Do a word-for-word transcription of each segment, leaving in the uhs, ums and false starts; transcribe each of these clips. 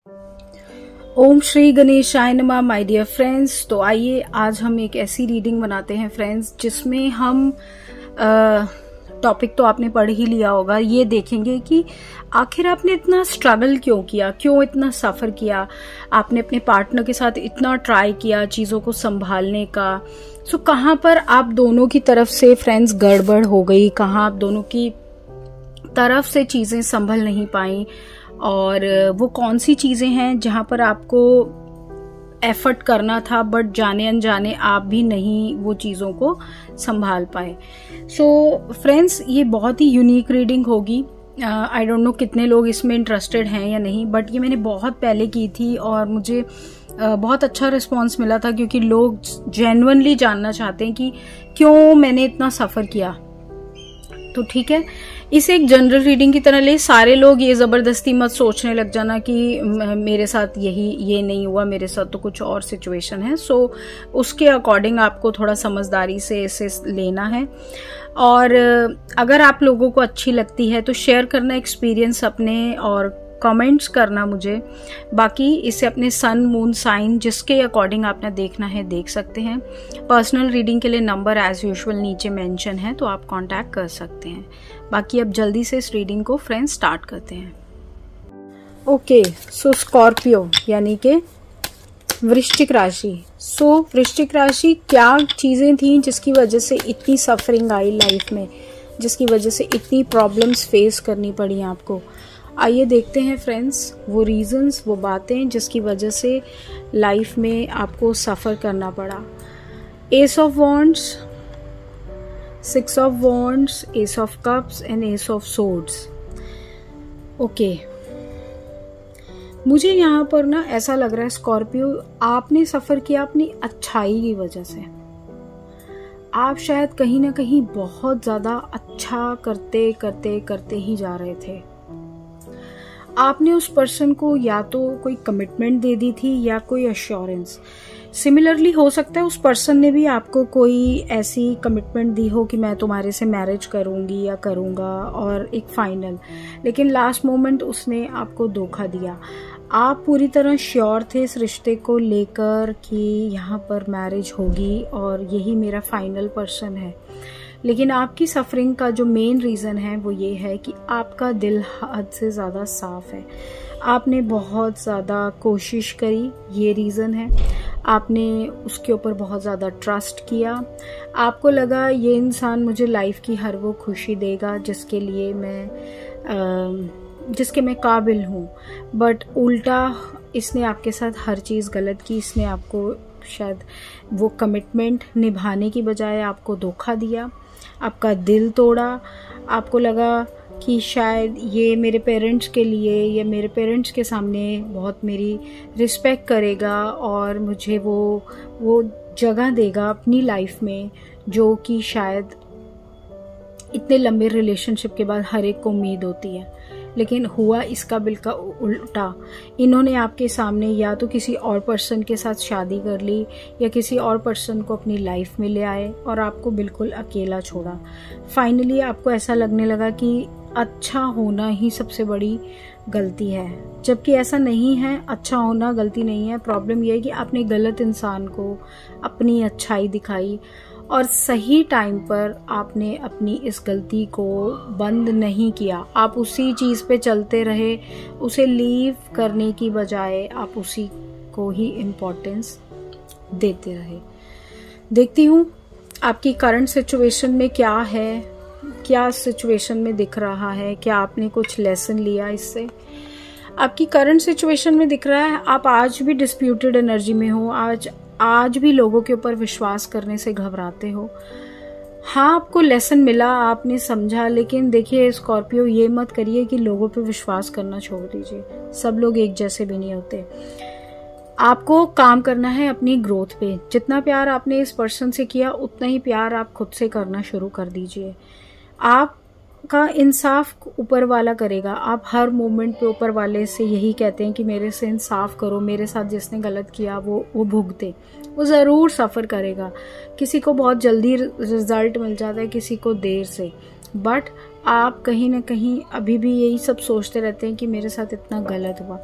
ओम श्री गणेशाय नमः my dear friends. तो आइए आज हम एक ऐसी रीडिंग बनाते हैं फ्रेंड्स जिसमें हम टॉपिक तो आपने पढ़ ही लिया होगा, ये देखेंगे कि आखिर आपने इतना स्ट्रगल क्यों किया, क्यों इतना सफ़र किया, आपने अपने पार्टनर के साथ इतना ट्राई किया चीज़ों को संभालने का। सो कहाँ पर आप दोनों की तरफ से फ्रेंड्स गड़बड़ हो गई, कहाँ आप दोनों की तरफ से चीज़ें संभल नहीं पाई, और वो कौन सी चीज़ें हैं जहाँ पर आपको एफर्ट करना था बट जाने अनजाने आप भी नहीं वो चीज़ों को संभाल पाए। सो फ्रेंड्स, ये बहुत ही यूनिक रीडिंग होगी। आई डोंट नो कितने लोग इसमें इंटरेस्टेड हैं या नहीं, बट ये मैंने बहुत पहले की थी और मुझे uh, बहुत अच्छा रिस्पांस मिला था, क्योंकि लोग जेन्युइनली जानना चाहते हैं कि क्यों मैंने इतना सफ़र किया। तो ठीक है, इसे एक जनरल रीडिंग की तरह ले। सारे लोग ये जबरदस्ती मत सोचने लग जाना कि मेरे साथ यही ये नहीं हुआ, मेरे साथ तो कुछ और सिचुएशन है। सो उसके अकॉर्डिंग आपको थोड़ा समझदारी से इसे लेना है। और अगर आप लोगों को अच्छी लगती है तो शेयर करना एक्सपीरियंस अपने, और कमेंट्स करना मुझे। बाकी इसे अपने सन मून साइन जिसके अकॉर्डिंग आपने देखना है देख सकते हैं। पर्सनल रीडिंग के लिए नंबर एज यूजुअल नीचे मेंशन है, तो आप कांटेक्ट कर सकते हैं। बाकी अब जल्दी से इस रीडिंग को फ्रेंड्स स्टार्ट करते हैं। ओके, सो स्कॉर्पियो यानी कि वृश्चिक राशि। सो वृश्चिक राशि, क्या चीज़ें थी जिसकी वजह से इतनी सफरिंग आई लाइफ में, जिसकी वजह से इतनी प्रॉब्लम्स फेस करनी पड़ी आपको। आइए देखते हैं फ्रेंड्स वो रीजंस, वो बातें जिसकी वजह से लाइफ में आपको सफ़र करना पड़ा। Ace of wands, six of wands, ace of cups and ace of swords. Okay, मुझे यहाँ पर ना ऐसा लग रहा है स्कॉर्पियो, आपने सफ़र किया अपनी अच्छाई की वजह से। आप शायद कहीं ना कहीं बहुत ज़्यादा अच्छा करते करते करते ही जा रहे थे। आपने उस पर्सन को या तो कोई कमिटमेंट दे दी थी या कोई अश्योरेंस। सिमिलरली हो सकता है उस पर्सन ने भी आपको कोई ऐसी कमिटमेंट दी हो कि मैं तुम्हारे से मैरिज करूंगी या करूंगा, और एक फाइनल, लेकिन लास्ट मोमेंट उसने आपको धोखा दिया। आप पूरी तरह श्योर थे इस रिश्ते को लेकर कि यहाँ पर मैरिज होगी और यही मेरा फाइनल पर्सन है। लेकिन आपकी सफरिंग का जो मेन रीज़न है वो ये है कि आपका दिल हद से ज़्यादा साफ है। आपने बहुत ज़्यादा कोशिश करी, ये रीज़न है। आपने उसके ऊपर बहुत ज़्यादा ट्रस्ट किया। आपको लगा ये इंसान मुझे लाइफ की हर वो खुशी देगा जिसके लिए मैं आ, जिसके मैं काबिल हूँ। बट उल्टा इसने आपके साथ हर चीज़ गलत की। इसने आपको शायद वो कमिटमेंट निभाने की बजाय आपको धोखा दिया, आपका दिल तोड़ा। आपको लगा कि शायद ये मेरे पेरेंट्स के लिए या मेरे पेरेंट्स के सामने बहुत मेरी रिस्पेक्ट करेगा और मुझे वो वो जगह देगा अपनी लाइफ में जो कि शायद इतने लंबे रिलेशनशिप के बाद हर एक को उम्मीद होती है। लेकिन हुआ इसका बिल्कुल उल्टा। इन्होंने आपके सामने या तो किसी और पर्सन के साथ शादी कर ली या किसी और पर्सन को अपनी लाइफ में ले आए और आपको बिल्कुल अकेला छोड़ा। फाइनली आपको ऐसा लगने लगा कि अच्छा होना ही सबसे बड़ी गलती है, जबकि ऐसा नहीं है। अच्छा होना गलती नहीं है। प्रॉब्लम यह है कि आपने गलत इंसान को अपनी अच्छाई दिखाई और सही टाइम पर आपने अपनी इस गलती को बंद नहीं किया। आप उसी चीज़ पे चलते रहे, उसे लीव करने की बजाय आप उसी को ही इम्पोर्टेंस देते रहे। देखती हूँ आपकी करंट सिचुएशन में क्या है, क्या सिचुएशन में दिख रहा है, क्या आपने कुछ लेसन लिया इससे। आपकी करंट सिचुएशन में दिख रहा है आप आज भी डिस्प्यूटेड एनर्जी में हो। आज आज भी लोगों के ऊपर विश्वास करने से घबराते हो। हाँ, आपको लेसन मिला, आपने समझा, लेकिन देखिए स्कॉर्पियो, ये मत करिए कि लोगों पे विश्वास करना छोड़ दीजिए। सब लोग एक जैसे भी नहीं होते। आपको काम करना है अपनी ग्रोथ पे। जितना प्यार आपने इस पर्सन से किया उतना ही प्यार आप खुद से करना शुरू कर दीजिए। आप का इंसाफ ऊपर वाला करेगा। आप हर मोमेंट पे ऊपर वाले से यही कहते हैं कि मेरे से इंसाफ करो, मेरे साथ जिसने गलत किया वो वो भुगते। वो ज़रूर सफ़र करेगा। किसी को बहुत जल्दी रिजल्ट मिल जाता है, किसी को देर से, बट आप कहीं ना कहीं अभी भी यही सब सोचते रहते हैं कि मेरे साथ इतना गलत हुआ।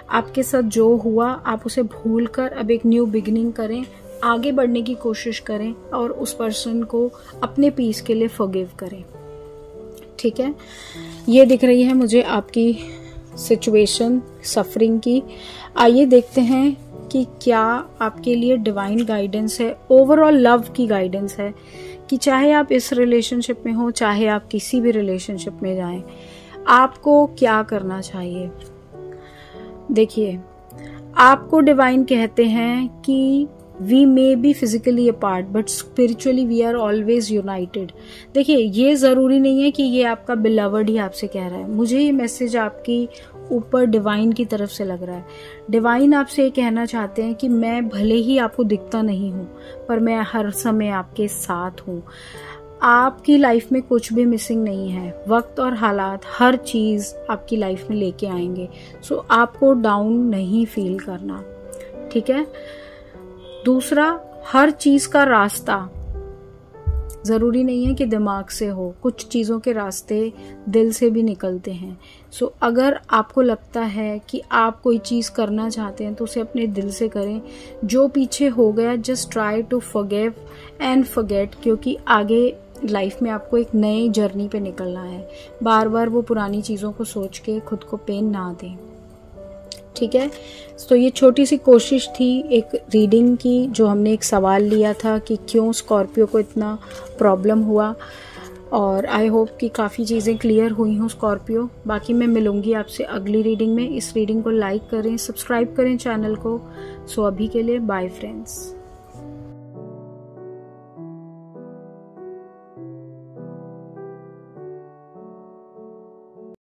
आपके साथ जो हुआ आप उसे भूल कर अब एक न्यू बिगिनिंग करें, आगे बढ़ने की कोशिश करें और उस पर्सन को अपने पीस के लिए फॉरगिव करें। ठीक है, ये दिख रही है मुझे आपकी सिचुएशन सफरिंग की। आइए देखते हैं कि क्या आपके लिए डिवाइन गाइडेंस है, ओवरऑल लव की गाइडेंस है कि चाहे आप इस रिलेशनशिप में हो, चाहे आप किसी भी रिलेशनशिप में जाएं, आपको क्या करना चाहिए। देखिए, आपको डिवाइन कहते हैं कि we may be physically apart but spiritually we are always united. देखिए, ये जरूरी नहीं है कि ये आपका बिलवर्ड ही आपसे कह रहा है। मुझे ये मैसेज आपकी ऊपर डिवाइन की तरफ से लग रहा है। डिवाइन आपसे ये कहना चाहते हैं कि मैं भले ही आपको दिखता नहीं हूँ पर मैं हर समय आपके साथ हूँ। आपकी लाइफ में कुछ भी मिसिंग नहीं है। वक्त और हालात हर चीज आपकी लाइफ में लेके आएंगे। सो आपको डाउन नहीं फील करना। ठीक है। दूसरा, हर चीज का रास्ता जरूरी नहीं है कि दिमाग से हो, कुछ चीजों के रास्ते दिल से भी निकलते हैं। सो so, अगर आपको लगता है कि आप कोई चीज करना चाहते हैं तो उसे अपने दिल से करें। जो पीछे हो गया just try to forgive and forget, क्योंकि आगे लाइफ में आपको एक नई जर्नी पे निकलना है। बार बार वो पुरानी चीजों को सोच के खुद को पेन ना दें। ठीक है, तो ये छोटी सी कोशिश थी एक रीडिंग की, जो हमने एक सवाल लिया था कि क्यों स्कॉर्पियो को इतना प्रॉब्लम हुआ। और आई होप कि काफ़ी चीज़ें क्लियर हुई हों स्कॉर्पियो। बाकी मैं मिलूंगी आपसे अगली रीडिंग में। इस रीडिंग को लाइक करें, सब्सक्राइब करें चैनल को। सो अभी के लिए बाय फ्रेंड्स।